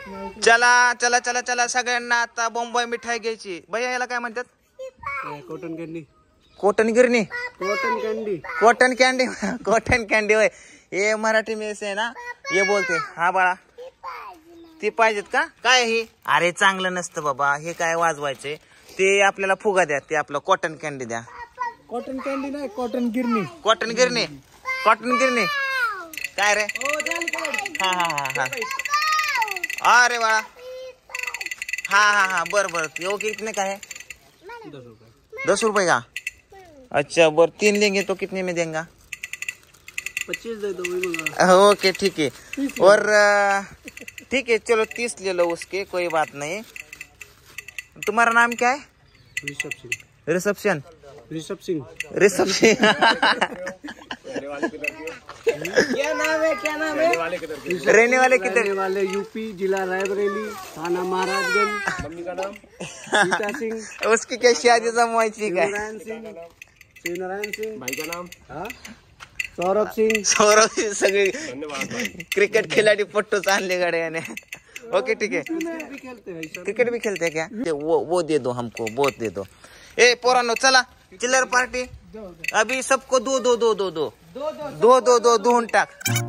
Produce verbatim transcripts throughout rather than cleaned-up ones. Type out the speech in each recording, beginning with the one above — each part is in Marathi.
चला चला चला चला सगळ्यांना आता बॉम्बे मिठाई घ्यायची. भैया याला काय म्हणतात? Cotton candy. कॉटन गिरणी. Cotton candy. Cotton candy. Cotton candy होय. ये मराठी में से ना ये बोलते. हा बाळा ती पाहिजेत का? काय ही? अरे चांगलं नसतं बाबा हे. काय वाजवायचे ते आपल्याला फुगा द्या. ते आपलं कॉटन कॅन्डी द्या. कॉटन कॅन्डी नाही कॉटन गिरणी. कॉटन गिरणी. कॉटन गिरणी काय रे? हा हा हा हा अरे बाळा हा हा हा बर बर. यो कितने का है? दस रुपए. दस रुपए का? अच्छा बर तीन लेंगे तो कितने में देंगे? पच्चीस दे दो. ओके ठीक है. और ठीक है चलो तीस ले लो उसके कोई बात नहीं. तुम्हारा नाम क्या है? ऋषभ सिंह. रिसेप्शन. ऋषभ सिंह. ऋषभ सिंह. क्या नाम है? क्या नाम है? रहने वाले किधर? रहने वाले यूपी जिला रायबरेली थाना महाराजगंज. मम्मी का नाम सीता सिंह. उसकी क्या शादी जमवायची काय? नारायण सिंह. शिवनारायण सिंह. भाई का नाम हाँ सौरभ सिंह. सौरभ सिंह. सगळे क्रिकेट खिलाडी पट्टूच आणले गाड्याने. ओके ठीक है. भी खेलते हैं. क्रिकेट भी खेलते हैं क्या? वो वो दे दो हमको बहुत दे दो. ए पोरानो चला चिल्लर पार्टी. अभी सबको दो दो दो दो दो दो दो दो दोन टाक.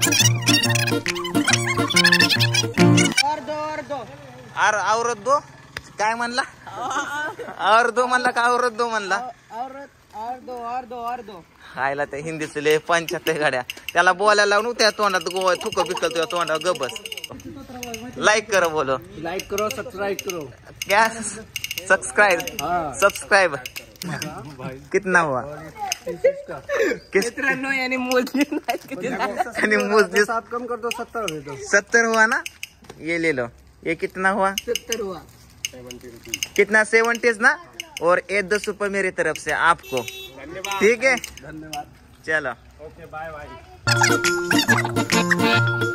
और दो और दो और औरत दो काय म्हणला? और दो म्हणला का औरत दो म्हणला? औरत और दो और दो और दो. खायला त्या हिंदीच लय पंचाहत्तर गाड्या. त्याला बोलायला लावून त्या तोंडात गोवा थुक बिकल तुझ्या तोंडावर गबस. लाइक करो बोलो. लाइक करो सब्सक्राइब करो. क्या? सब्सक्राइब. सब्सक्राइब कितना हुआ? किस यानी मोजनी यानी मोजनी. सात कम कर दो. सत्तर दे दो. सत्तर हुआ ना. ये ले लो. ये कितना हुआ? सत्तर हुआ. कितना? सेवेंटीज ना. और ये दस रुपए मेरी तरफ से आपको. ठीक है धन्यवाद. चलो ओके बाय बाय.